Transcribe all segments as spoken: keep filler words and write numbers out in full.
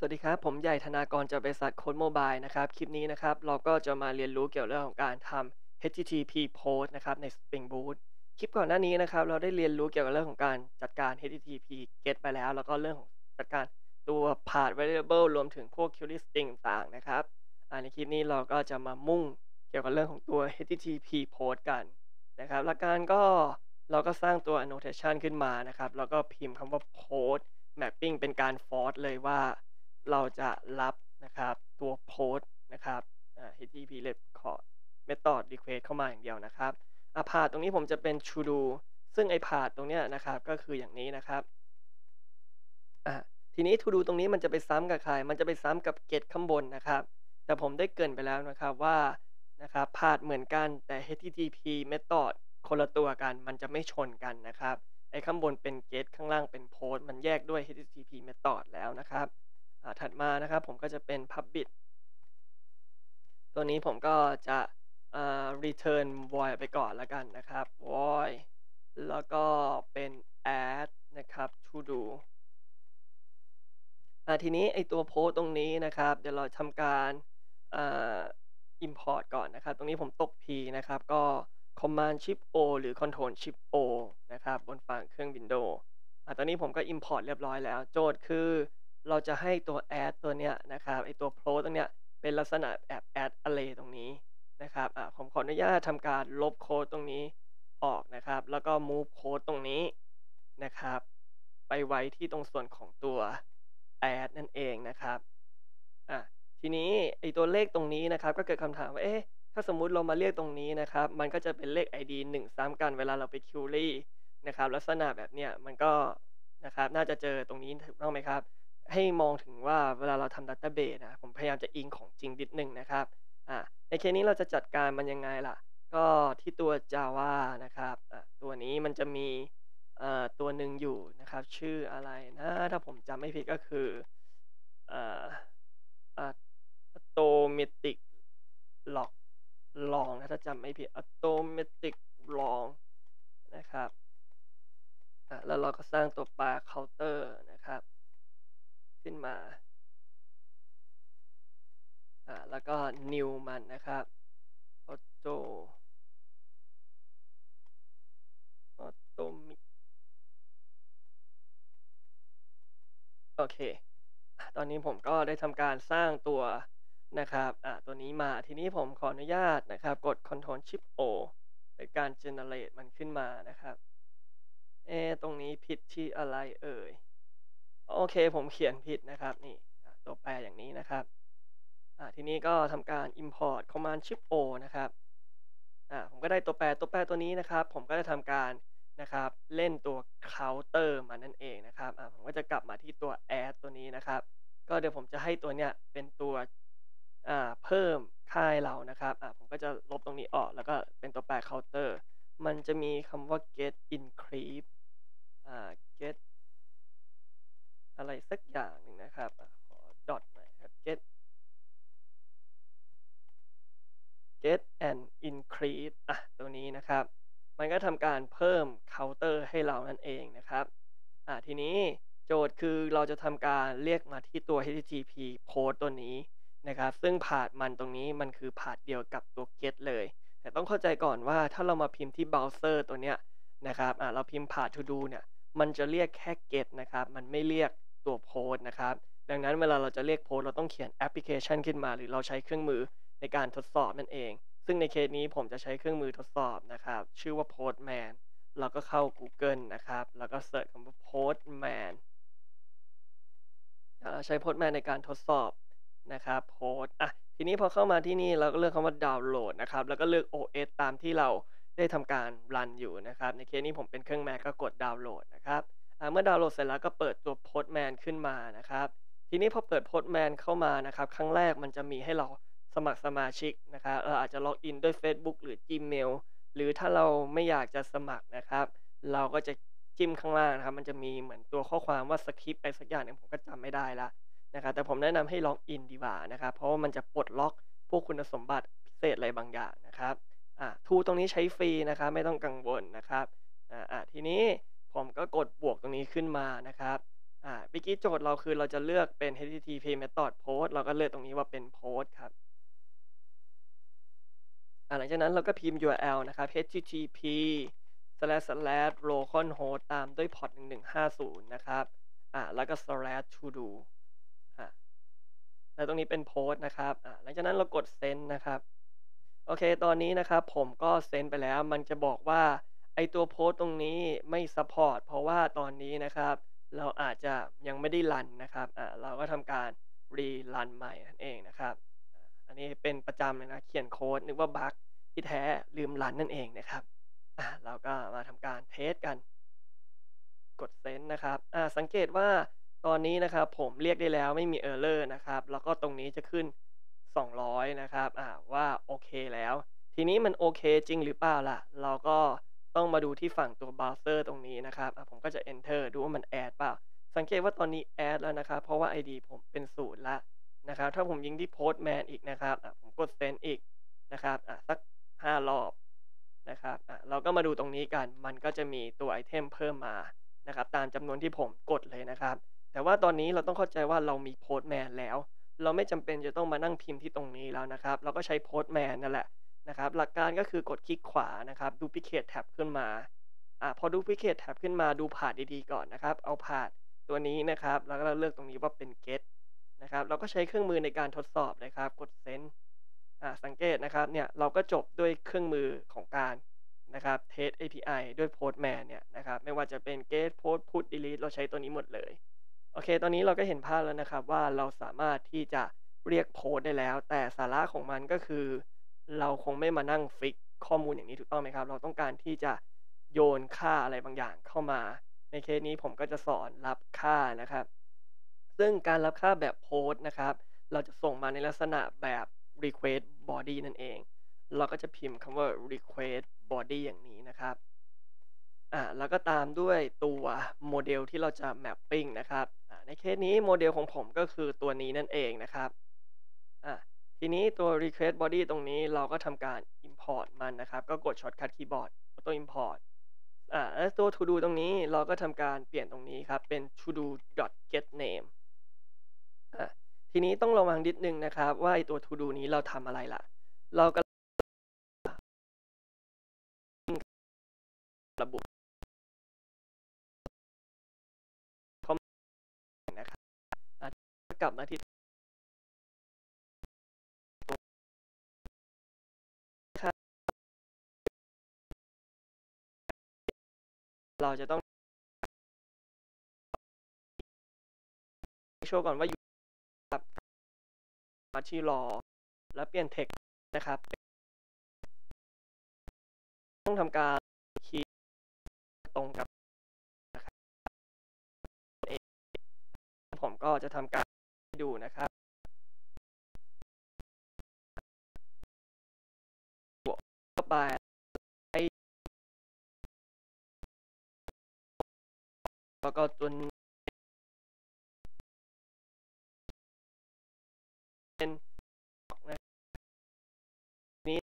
สวัสดีครับผมใหญ่ธนากรจากบริษัทโค้ดโมบายนะครับคลิปนี้นะครับเราก็จะมาเรียนรู้เกี่ยวเรื่องของการทำ เอช ที ที พี post นะครับใน Spring Boot คลิปก่อนหน้านี้นะครับเราได้เรียนรู้เกี่ยวกับเรื่องของการจัดการ เอช ที ที พี get ไปแล้วแล้วก็เรื่องของจัดการตัว path variable รวมถึงพวก query string ต่างๆนะครับอ่าในคลิปนี้เราก็จะมามุ่งเกี่ยวกับเรื่องของตัว เอช ที ที พี post กันนะครับหลักการก็เราก็สร้างตัว annotation ขึ้นมานะครับแล้วก็พิมพ์คำว่า post mapping เป็นการ force เลยว่าเราจะรับนะครับตัวโพสต์นะครับอ่า เอช ที ที พี record method request เข้ามาอย่างเดียวนะครับอ่า path ตรงนี้ผมจะเป็น to do ซึ่งไอ้ path ตรงเนี้ยนะครับก็คืออย่างนี้นะครับอ่าทีนี้ to do ตรงนี้มันจะไปซ้ำกับใครมันจะไปซ้ำกับ get ข้างบนนะครับแต่ผมได้เกริ่นไปแล้วนะครับว่านะครับ path เหมือนกันแต่ เอช ที ที พี method คนละตัวกันมันจะไม่ชนกันนะครับไอ้ข้างบนเป็น get ข้างล่างเป็น post มันแยกด้วย เอช ที ที พี method แล้วนะครับ อ่าถัดมานะครับผมก็จะเป็น Public ตัวนี้ผมก็จะอ่า return void ไปก่อนแล้วกันนะครับ void แล้วก็เป็น add นะครับ to do อ่าทีนี้ไอตัวโพสต์ตรงนี้นะครับเดี๋ยวเราทำการอ่า import ก่อนนะครับตรงนี้ผมตก P นะครับก็ Command Shift O หรือ Control Shift O นะครับบนฝั่งเครื่อง Windows อ่าตอนนี้ผมก็ import เรียบร้อยแล้วโจทย์คือเราจะให้ตัว add ตัวเนี้ยนะครับไอตัว post ตัวเนี้ยเป็นลักษณะแบบ add array ตรงนี้นะครับอ่าผมขออนุญาตทำการลบโค้ดตรงนี้ออกนะครับแล้วก็ move โค้ดตรงนี้นะครับไปไว้ที่ตรงส่วนของตัว add นั่นเองนะครับอ่ะทีนี้ไอ้ตัวเลขตรงนี้นะครับก็เกิดคำถามว่าเอ๊ะถ้าสมมุติเรามาเรียกตรงนี้นะครับมันก็จะเป็นเลข ไอ ดี หนึ่งซ้ำกันเวลาเราไป query นะครับลักษณะแบบเนี้ยมันก็นะครับน่าจะเจอตรงนี้ถูกต้องไหมครับให้มองถึงว่าเวลาเราทำ database นะผมพยายามจะอิงของจริงนิดหนึ่งนะครับอ่าในเคสนี้เราจะจัดการมันยังไงล่ะก็ที่ตัว Java นะครับอ่ะตัวนี้มันจะมีเอ่อตัวหนึ่งอยู่นะครับชื่ออะไรนะถ้าผมจำไม่ผิดก็คือ อ่าอ่า Automatic Log Log นะถ้าจำไม่ผิด Automatic Log นะครับอ่าแล้วเราก็สร้างตัวปลาเคาน์เตอร์นะครับขึ้นมาอ่าแล้วก็ new มันนะครับ auto automi โอเคอ่ะตอนนี้ผมก็ได้ทำการสร้างตัวนะครับอ่าตัวนี้มาทีนี้ผมขออนุญาตนะครับกด Control Shift O เป็นการ generate มันขึ้นมานะครับ เอ๊ตรงนี้ผิดที่อะไรเอ่ยโอเคผมเขียนผิดนะครับนี่อ่าตัวแปรอย่างนี้นะครับอ่าทีนี้ก็ทำการ import command shift o นะครับอ่าผมก็ได้ตัวแปรตัวแปรตัวนี้นะครับผมก็จะทำการนะครับเล่นตัว counter มันนั่นเองนะครับอ่าผมก็จะกลับมาที่ตัว add ตัวนี้นะครับก็เดี๋ยวผมจะให้ตัวเนี้ยเป็นตัวอ่าเพิ่มค่าให้เรานะครับอ่าผมก็จะลบตรงนี้ออกแล้วก็เป็นตัวแปร counter มันจะมีคำว่า get increase อ่า get อะไรสักอย่างหนึ่งนะครับอะขอดอทหน่อยครับ get get and increase อะตัวนี้นะครับมันก็ทำการเพิ่มเคาน์เตอร์ให้เรานั่นเองนะครับอ่าทีนี้โจทย์คือเราจะทำการเรียกมาที่ตัว เอช ที ที พี post ตัวนี้นะครับซึ่งพาธมันตรงนี้มันคือพาธเดียวกับตัว get เลยแต่ต้องเข้าใจก่อนว่าถ้าเรามาพิมพ์ที่เบราว์เซอร์ตัวเนี้ยนะครับอ่าเราพิมพ์ path to do เนี่ยมันจะเรียกแค่ get นะครับมันไม่เรียกตัว post นะครับดังนั้นเวลาเราจะเรียก post เราต้องเขียนแอปพลิเคชันขึ้นมาหรือเราใช้เครื่องมือในการทดสอบนั่นเองซึ่งในเคสนี้ผมจะใช้เครื่องมือทดสอบนะครับชื่อว่า Postman เราก็เข้า Google นะครับแล้วก็เสิร์ชคำว่า Postman อ่าใช้ Postman ในการทดสอบนะครับโพสต์อ่ะทีนี้พอเข้ามาที่นี่เราก็เลือกคำว่าดาวน์โหลดนะครับแล้วก็เลือก โอ เอส ตามที่เราได้ทำการรันอยู่นะครับในเคสนี้ผมเป็นเครื่อง Mac ก็กดดาวน์โหลดนะครับอ่าเมื่อดาวน์โหลดเสร็จแล้วก็เปิดตัว Postman ขึ้นมานะครับทีนี้พอเปิด Postman เข้ามานะครับครั้งแรกมันจะมีให้เราสมัครสมาชิกนะครับเราอาจจะล็อกอินด้วยเฟซบุ๊กหรือ Gmail หรือถ้าเราไม่อยากจะสมัครนะครับเราก็จะจิ้มข้างล่างนะครับมันจะมีเหมือนตัวข้อความว่าสคริปต์อะไรสักอย่างหนึ่งผมก็จำไม่ได้แล้ว นะครับแต่ผมแนะนำให้ล็อกอินดีกว่านะครับเพราะว่ามันจะปลดล็อกพวกคุณสมบัติพิเศษอะไรบางอย่างนะครับอ่า tool ตรงนี้ใช้ฟรีนะครับไม่ต้องกังวลนะครับอ่าอ่าทีนี้ผมก็กดบวกตรงนี้ขึ้นมานะครับอ่าเมื่อกี้โจทย์เราคือเราจะเลือกเป็น เอช ที ที พี method post เราก็เลือกตรงนี้ว่าเป็น post ครับอ่าหลังจากนั้นเราก็พิมพ์ ยู อาร์ แอล นะครับ เอช ที ที พี slash slash localhost ตามด้วย port หนึ่งหนึ่งห้าศูนย์นะครับอ่าแล้วก็ slash to do อ่าแล้วตรงนี้เป็นโพสต์นะครับอ่าหลังจากนั้นเรากด send นะครับ โอเคตอนนี้นะครับผมก็เซ็นไปแล้วมันจะบอกว่าไอตัวโพสต์ตรงนี้ไม่ซัปพอร์ตเพราะว่าตอนนี้นะครับเราอาจจะยังไม่ได้รันนะครับอ่าเราก็ทำการรีรันใหม่นั่นเองนะครับอาอันนี้เป็นประจำเลยนะเขียนโคดนึกว่าบั๊กที่แท้ลืมรันนั่นเองนะครับอ่าเราก็มาทำการเทสกัน กดเซน s นะครับอ่าสังเกตว่าตอนนี้นะครับผมเรียกได้แล้วไม่มี Error นะครับแล้วก็ตรงนี้จะขึ้นสองร้อยนะครับอ่าว่าโอเคแล้วทีนี้มันโอเคจริงหรือเปล่าล่ะเราก็ต้องมาดูที่ฝั่งตัวเบราว์เซอร์ตรงนี้นะครับอ่าผมก็จะ Enter ดูว่ามัน Add เปล่าสังเกตว่าตอนนี้ Add แล้วนะครับเพราะว่า ไอ ดี ผมเป็นศูนย์แล้วนะครับถ้าผมยิงที่ Postman อีกนะครับอ่าผมกด Send อีกนะครับอ่าสักห้ารอบนะครับอ่าเราก็มาดูตรงนี้กันมันก็จะมีตัวไอเทมเพิ่มมา นะครับตามจำนวนที่ผมกดเลยนะครับแต่ว่าตอนนี้เราต้องเข้าใจว่าเรามี Postman แล้วเราไม่จำเป็นจะต้องมานั่งพิมพ์ที่ตรงนี้แล้วนะครับเราก็ใช้ Postman นั่นแหละนะครับหลักการก็คือกดคลิกขวานะครับ Duplicate Tab ขึ้นมาอ่าพอ Duplicate Tab ขึ้นมาดู path ดีๆก่อนนะครับเอา path ตัวนี้นะครับแล้วก็เลือกตรงนี้ว่าเป็น get นะครับเราก็ใช้เครื่องมือในการทดสอบเลยครับกด Send อ่าสังเกตนะครับเนี่ยเราก็จบด้วยเครื่องมือของการนะครับ Test เอ พี ไอ ด้วย Postman เนี่ยนะครับไม่ว่าจะเป็น get post put delete เราใช้ตัวนี้หมดเลยโอเคตอนนี้เราก็เห็นภาพแล้วนะครับว่าเราสามารถที่จะเรียกโพสต์ได้แล้วแต่สาระของมันก็คือเราคงไม่มานั่งฟิกข้อมูลอย่างนี้ถูกต้องไหมครับเราต้องการที่จะโยนค่าอะไรบางอย่างเข้ามาในเคสนี้ผมก็จะสอนรับค่านะครับซึ่งการรับค่าแบบโพสต์นะครับเราจะส่งมาในลักษณะแบบ request body นั่นเองเราก็จะพิมพ์คำว่า request body อย่างนี้นะครับอ่าแล้วก็ตามด้วยตัวโมเดลที่เราจะ mapping นะครับอ่าในเคสนี้โมเดลของผมก็คือตัวนี้นั่นเองนะครับอ่าทีนี้ตัว request body ตรงนี้เราก็ทำการ import มันนะครับก็กด shortcut keyboard auto import อ่าแล้วตัว to do ตรงนี้เราก็ทำการเปลี่ยนตรงนี้ครับเป็น to do get name อ่าทีนี้ต้องระวังนิดนึงนะครับว่าไอตัว to do นี้เราทำอะไรล่ะเรากำลังระบุข้อมูลนะครับอ่ากลับมาที่ค่าเราจะต้องโชว์ก่อนว่าอยู่ครับมาที่รอแล้วเปลี่ยน text นะครับต้องทำการคีย์ตรงกับนะครับเองผมก็จะทำการให้ดูนะครับบวกเข้าไปแล้วก็ตัวนี้เป็นนะนี้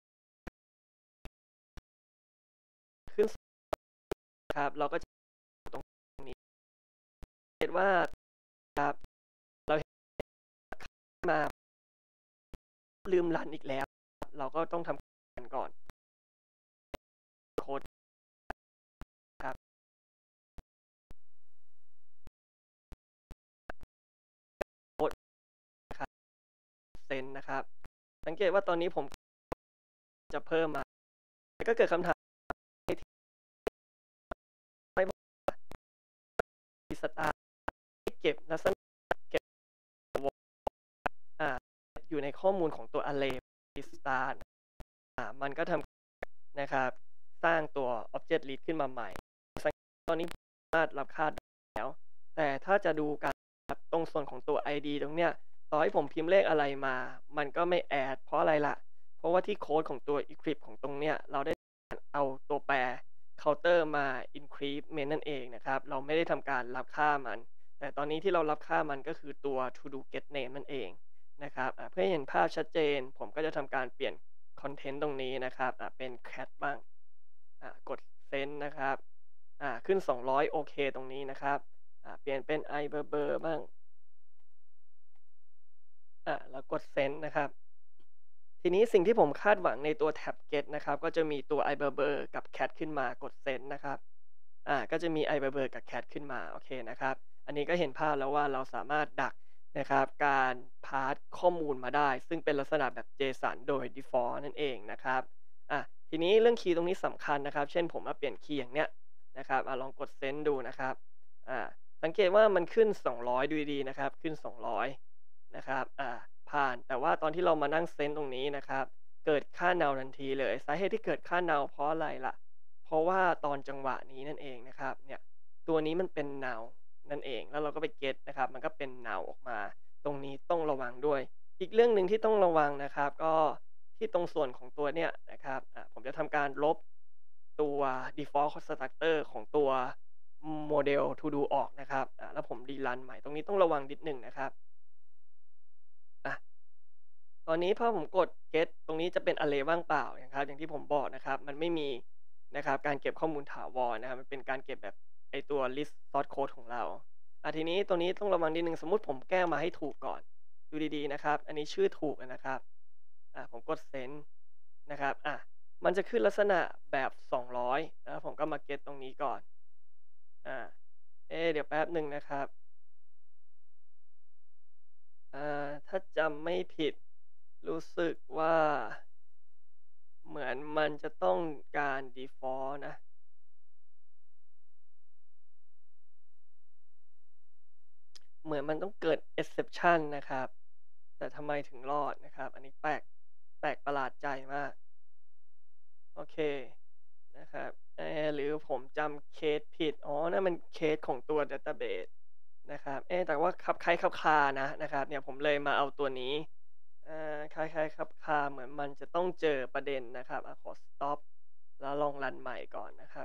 ขึ้นครับเราก็จะตรงนี้เห็นว่าครับเราเห็นมาลืมรันอีกแล้วเราก็ต้องทำกันก่อนโค้ดครับโค้ดนะครับเซนนะครับสังเกตว่าตอนนี้ผมจะเพิ่มมาก็เกิดคำถามไม่มีสตาร์เก็บลักษณะเก็บอ่าอยู่ในข้อมูลของตัว array star อ่ามันก็ทำนะครับสร้างตัว object list ขึ้นมาใหม่ตอนนี้สามารถรับค่าได้แล้วแต่ถ้าจะดูการตรงส่วนของตัว ไอ ดี ตรงเนี้ยต่อให้ผมพิมพ์เลขอะไรมามันก็ไม่แอดเพราะอะไรล่ะเพราะว่าที่โค้ดของตัว encrypt ของตรงเนี้ยเราได้เอาตัวแปร counter มา increment นั่นเองนะครับเราไม่ได้ทำการรับค่ามันแต่ตอนนี้ที่เรารับค่ามันก็คือตัว to do get name นั่นเองนะครับเพื่อให้เห็นภาพชัดเจนผมก็จะทำการเปลี่ยนคอนเทนต์ตรงนี้นะครับเป็น cat บ้างกด send นะครับขึ้นสองร้อยโอเคตรงนี้นะครับอ่าเปลี่ยนเป็น i เบอร์เบอร์บ้างอ่าแล้วกด Send นะครับทีนี้สิ่งที่ผมคาดหวังในตัวแท็บ Get นะครับก็จะมีตัว i เบอร์เบอร์กับ Cat ขึ้นมากด Send นะครับอ่าก็จะมี i เบอร์เบอร์กับ Cat ขึ้นมาโอเคนะครับอันนี้ก็เห็นภาพแล้วว่าเราสามารถดักนะครับการพาสข้อมูลมาได้ซึ่งเป็นลักษณะแบบ JSON โดย Default นั่นเองนะครับอ่าทีนี้เรื่องคีย์ตรงนี้สำคัญนะครับเช่นผมมาเปลี่ยนคีย์อย่างเนี้ยนะครับอ่าลองกด Send ดูนะครับอ่า สังเกตว่ามันขึ้นสองร้อยดูดีๆนะครับขึ้นสองร้อยนะครับอ่าผ่านแต่ว่าตอนที่เรามานั่งเซนต์ตรงนี้นะครับเกิดค่า null ทันทีเลยสาเหตุที่เกิดค่า null เพราะอะไรล่ะเพราะว่าตอนจังหวะนี้นั่นเองนะครับเนี่ยตัวนี้มันเป็น null นั่นเองแล้วเราก็ไป get นะครับมันก็เป็น null ออกมาตรงนี้ต้องระวังด้วยอีกเรื่องหนึ่งที่ต้องระวังนะครับก็ที่ตรงส่วนของตัวเนี่ยนะครับอ่าผมจะทำการลบตัว default constructor ของตัว โมเดล to do ออกนะครับอ่าแล้วผมรีรันใหม่ตรงนี้ต้องระวังนิดหนึ่งนะครับอะตอนนี้พอผมกด get ตรงนี้จะเป็น array ว่างเปล่านะครับอย่างที่ผมบอกนะครับมันไม่มีนะครับการเก็บข้อมูลถาวรนะครับมันเป็นการเก็บแบบไอตัว list source code ของเราอ่ะทีนี้ตรงนี้ต้องระวังนิดหนึ่งสมมุติผมแก้มาให้ถูกก่อนดูดีๆนะครับอันนี้ชื่อถูกนะครับอ่ะผมกด send นะครับอ่ะมันจะขึ้นลักษณะแบบสองร้อยแล้วผมก็มา get ตรงนี้ก่อนอ่าเอ๊ะเดี๋ยวแป๊บหนึ่งนะครับ อ่าถ้าจำไม่ผิดรู้สึกว่าเหมือนมันจะต้องการ default นะเหมือนมันต้องเกิด exception นะครับแต่ทำไมถึงรอดนะครับอันนี้แปลกแปลกประหลาดใจมากโอเคนะครับเอ๊หรือผมจำเคสผิดอ๋อนั่นมันเคสของตัว database นะครับเอ๊แต่ว่าคลับคล้ายคลับคลานะนะครับเนี่ยผมเลยมาเอาตัวนี้อ่าคล้ายๆคลับคลาเหมือนมันจะต้องเจอประเด็นนะครับอะขอ stop แล้วลองรันใหม่ก่อนนะครับ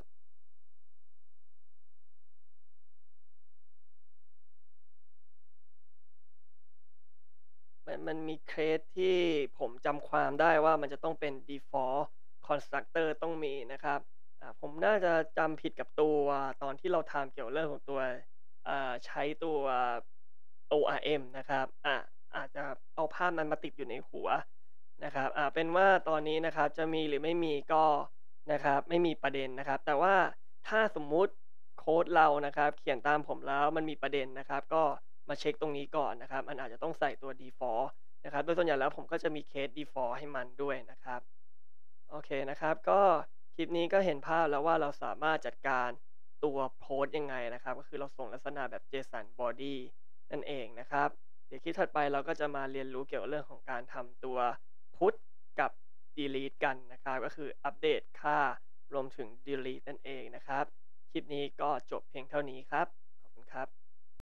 มันมันมีเคสที่ผมจำความได้ว่ามันจะต้องเป็น default constructor ต้องมีนะครับอ่าผมน่าจะจำผิดกับตัวตอนที่เราทำเกี่ยวเรื่องของตัวอ่าใช้ตัว โอ อาร์ เอ็ม นะครับอ่าอาจจะเอาภาพนั้นมาติดอยู่ในหัวนะครับอ่าเป็นว่าตอนนี้นะครับจะมีหรือไม่มีก็นะครับไม่มีประเด็นนะครับแต่ว่าถ้าสมมุติโคดเรานะครับเขียนตามผมแล้วมันมีประเด็นนะครับก็มาเช็คตรงนี้ก่อนนะครับมันอาจจะต้องใส่ตัว default นะครับโดยส่วนใหญ่แล้วผมก็จะมีเคส default ให้มันด้วยนะครับโอเคนะครับก็คลิปนี้ก็เห็นภาพแล้วว่าเราสามารถจัดการตัวโพสต์ยังไงนะครับก็คือเราส่งลักษณะแบบ JSON body นั่นเองนะครับเดี๋ยวคลิปถัดไปเราก็จะมาเรียนรู้เกี่ยวกับเรื่องของการทำตัว Put กับ Delete กันนะครับก็คืออัปเดตค่ารวมถึง Delete นั่นเองนะครับคลิปนี้ก็จบเพียงเท่านี้ครับขอบคุณครับ